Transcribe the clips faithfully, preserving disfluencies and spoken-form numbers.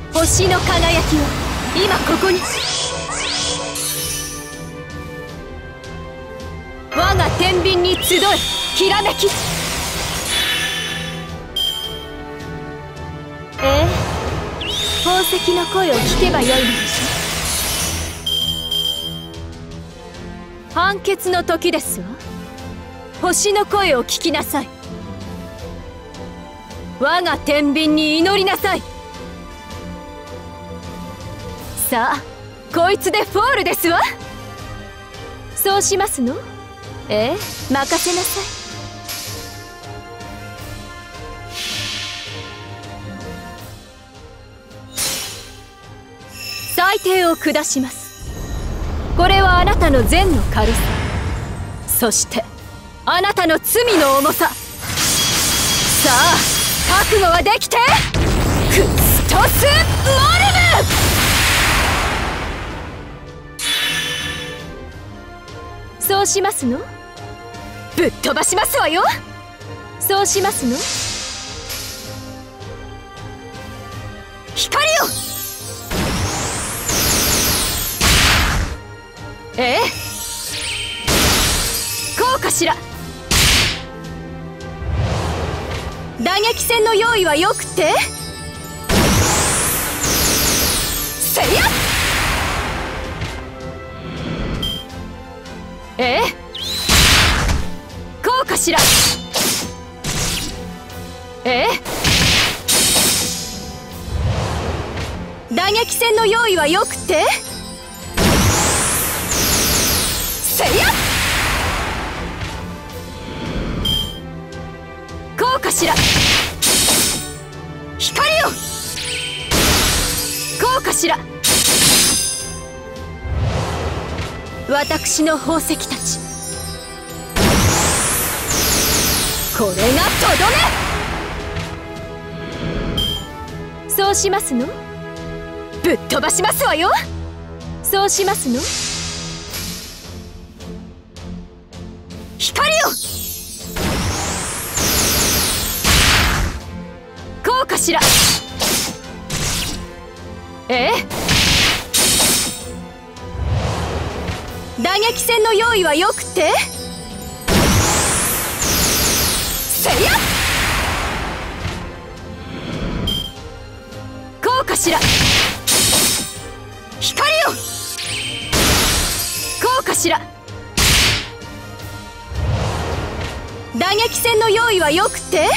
星の輝きを今ここに。我が天秤に集えきらめき。ええ、宝石の声を聞けばよいのでしょ。判決の時ですわ。星の声を聞きなさい。我が天秤に祈りなさい。さあ、こいつでフォールですわ。そうしますの？ええ、任せなさい。裁定を下します。これはあなたの善の軽さ、そしてあなたの罪の重さ。さあ、覚悟はできて。クストス・モルム。そうしますの？ぶっ飛ばしますわよ。そうしますの？光を。ええ、こうかしら。打撃戦の用意はよくて。せいや。ええ、こうかしら。ええ、打撃戦の用意はよくて。せいや。こうかしら。光を。こうかしら。私の宝石たち、これがとどめ。そうしますの？ぶっ飛ばしますわよ。そうしますの？光を。こうかしら。ええ、打撃戦の用意はよくて。せいや。こうかしら。光を。こうかしら。打撃戦の用意はよくて。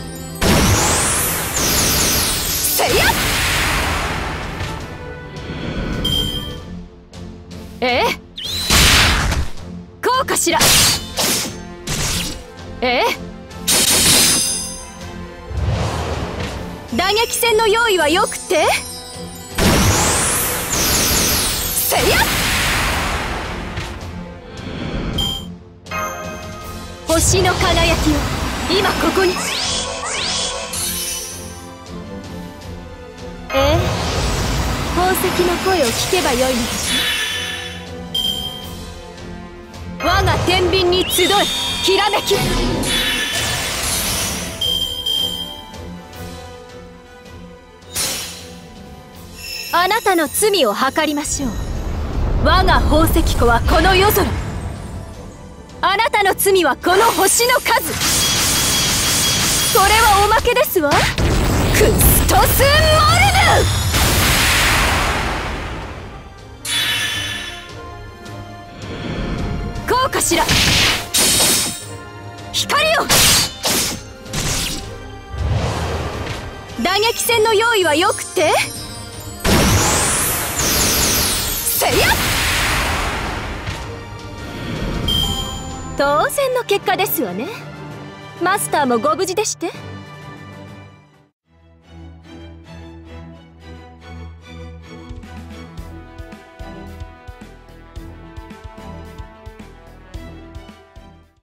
せいや。ええ、こうかしら。ええ、打撃戦の用意はよくて。せいや。星の輝きを今ここに。ええ、宝石の声を聞けばよいのでしょ。我が天秤に集えきらめき。あなたの罪を計りましょう。我が宝石庫はこの夜空、あなたの罪はこの星の数。これはおまけですわ。クストス・モルム。こうかしら。光を。打撃戦の用意はよくて。せいや。当然の結果ですわね。マスターもご無事でして。